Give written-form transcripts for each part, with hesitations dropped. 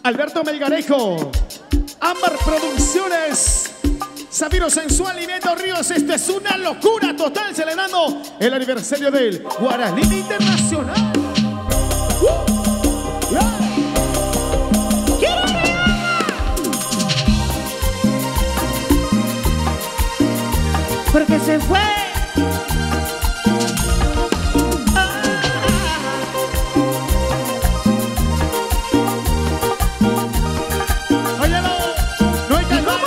Alberto Melgarejo, Ámbar Producciones, Zafiro Sensual y Beto Ríos. Esto es una locura total, celebrando el aniversario del Guaralina Internacional. Porque se fue. Óyelo, no hay calma.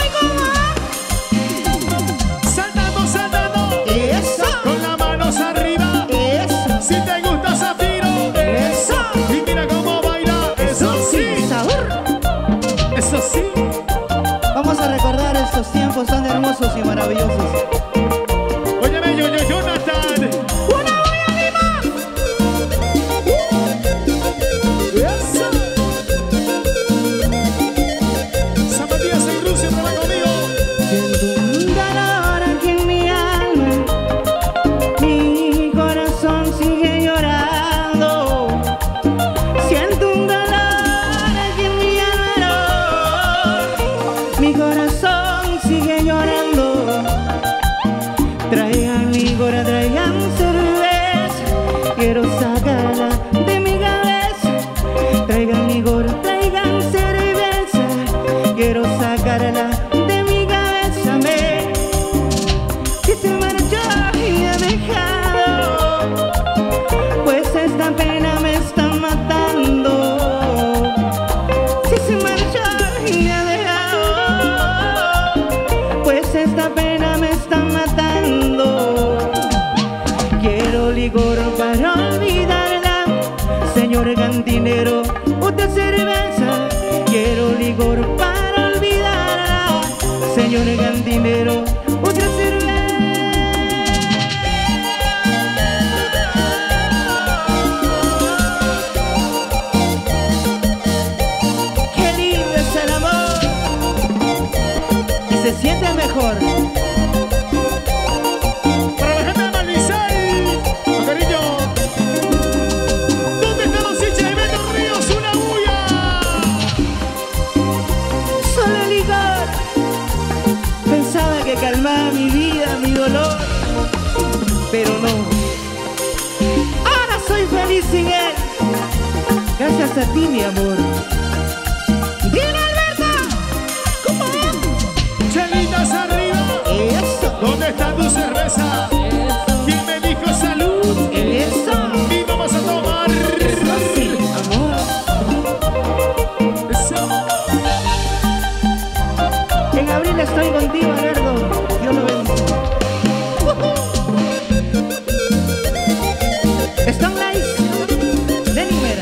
Saltando, saltando. Eso. Con las manos arriba. Eso. Si te gusta Zafiro. Eso. Y mira cómo baila. Eso sí. Sabor. Eso sí. Vamos a recordar estos tiempos tan hermosos y maravillosos. Óyeme, Jonathan. ¡Una voy a Lima! Eso. Zapatillas en cruz, siempre va conmigo. Siento un dolor aquí en mi alma, mi corazón sigue llorando. Siento un dolor aquí en mi alma, mi corazón sigue llorando. Traigan licor, traigan cerveza, quiero sacarla de mi cabeza. Traigan licor, traigan cerveza, quiero sacarla de mi cabeza. Si se marchó y me ha dejado, pues esta pena me está matando. Si se marchó y me ha dejado, pues esta pena me está matando. Quiero licor para olvidarla, señor cantinero, otra cerveza. Quiero licor para olvidarla, señor cantinero, otra cerveza. Qué lindo es el amor y se siente mejor. Para la gente de Malvisay, con cariño. ¿Dónde están los hinchas de Beto Ríos? ¡Una bulla! Solo licor. Pensaba que calmaba mi vida, mi dolor, pero no. Ahora soy feliz sin él, gracias a ti, mi amor. ¡Dile, Alberto! ¿Cómo es? Chelitas arriba. Eso. ¿Dónde está tu cerveza? ¿Quién me dijo salud? Eso. Y vamos a tomar. Sí, amor. Eso. En abril estoy contigo, Alberto. Dios lo bendiga. Stone Lights de Nimera.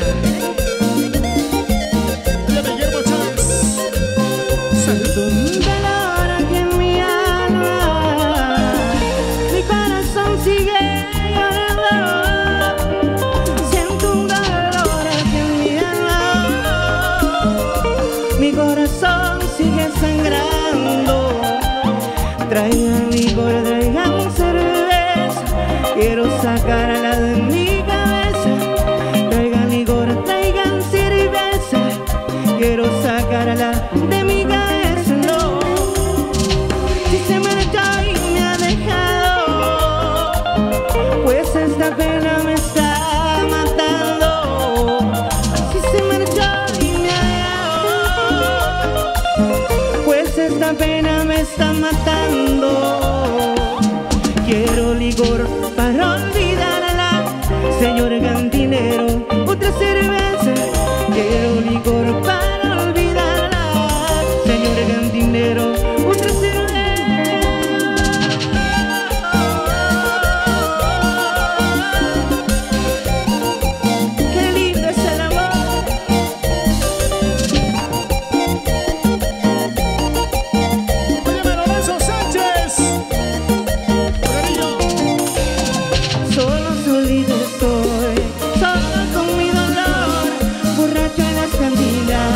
Óyeme, Guillermo Chávez. Salud. Un dolor aquí en mi alma, mi corazón sigue llorando. Siento un dolor aquí en mi alma, mi corazón sigue sangrando. Traigan licor, traigan cerveza, quiero sacarla de mi cabeza. Traigan licor, traigan cerveza, quiero sacarla de mi cabeza. No, si se marchó y me ha dejado, pues esta pena me está matando. Si se marchó y me ha dejado, pues esta pena me está matando. Quiero licor para olvidarla, señor cantinero, otra cerveza. Quiero licor para olvidarla, señor cantinero, otra cerveza. Qué lindo es el amor. Óyeme, Lorenzo Sánchez. Con cariño. Solito estoy, solo con mi dolor, borracho en las cantinas.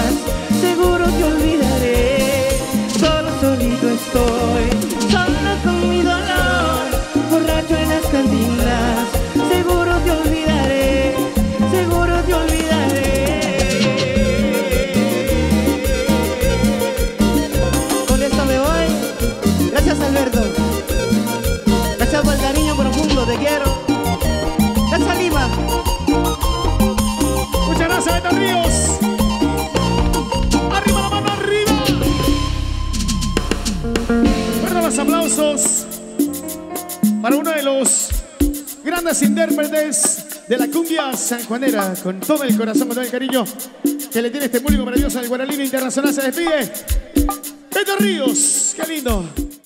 aplausos para uno de los grandes intérpretes de la cumbia sanjuanera. Con todo el corazón, con todo el cariño que le tiene este público maravilloso del Guaralini Internacional. Se despide Beto Ríos. ¡Qué lindo!